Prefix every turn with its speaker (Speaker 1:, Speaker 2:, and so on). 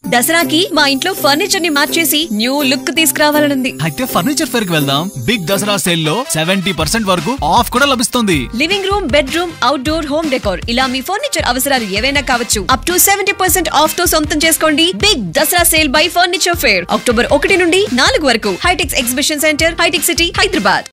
Speaker 1: దసరాకి మా ఇంట్లో ఫర్నిచర్ ని మార్చేసి న్యూ లుక్ తీసుకురావాలనుంది.
Speaker 2: అయితే ఫర్నిచర్ ఫేర్ కి వెళ్దాం. బిగ్ దసరా సేల్ లో 70% వరకు ఆఫ్ కూడా లభిస్తుంది.
Speaker 1: Living room, bedroom, outdoor, home decor ఇలా మీ ఫర్నిచర్ అవసరాలు ఏవైనా కావచ్చు. అప్ టు 70% ఆఫ్ తో సొంతం చేసుకోండి. Big Dasara sale by furniture fair October 1 నుండి 4 వరకు. హైటెక్స్ ఎగ్జిబిషన్ సెంటర్, హైటెక్ సిటీ, హైదరాబాద్.